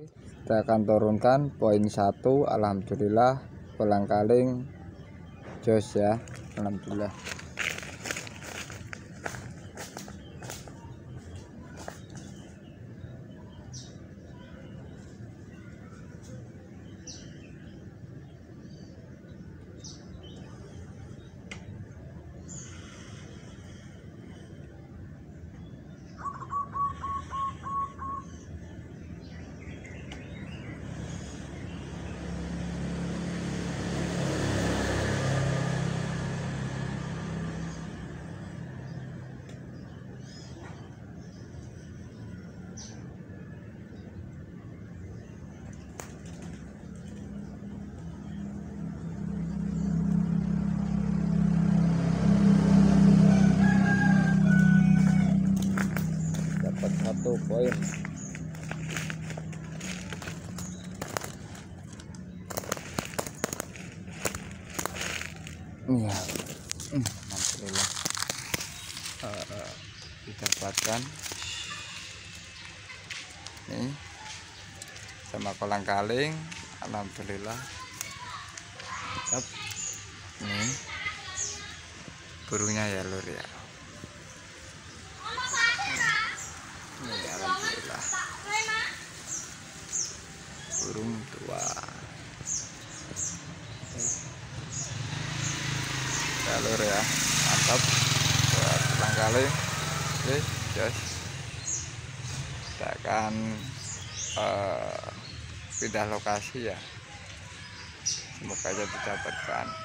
Kita akan turunkan poin 1. Alhamdulillah kolang-kaling jos ya, alhamdulillah. Dapat 1 poin. Iya, alhamdulillah didapatkan nih sama kolang-kaling, alhamdulillah. Tetap nih burungnya ya lur ya. Nih alhamdulillah burung 2 jalur ya, mantap buat kolang-kaling. Oke guys, kita akan pindah lokasi ya, semoga aja didapatkan.